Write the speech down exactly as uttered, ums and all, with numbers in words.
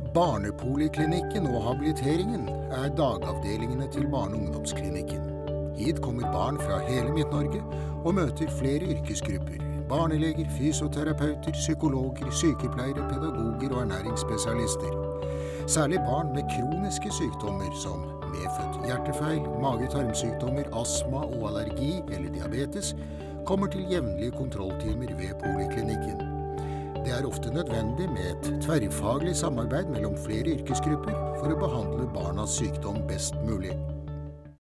Barnepoliklinikken og habiliteringen er dagavdelingene til barne- og ungdomsklinikken. Hit kommer barn fra hele Midt-Norge og møter flere yrkesgrupper. Barneleger, fysioterapeuter, psykologer, sykepleiere, pedagoger og ernæringsspesialister. Særlig barn med kroniske sykdommer som medfødt hjertefeil, mage-tarmsykdommer, astma og allergi eller diabetes kommer til jevnlige kontrolltimer ved poliklinikken. Det er ofte nødvendig med et tverrfaglig samarbeid mellom flere yrkesgrupper for å behandle barnas sykdom best mulig.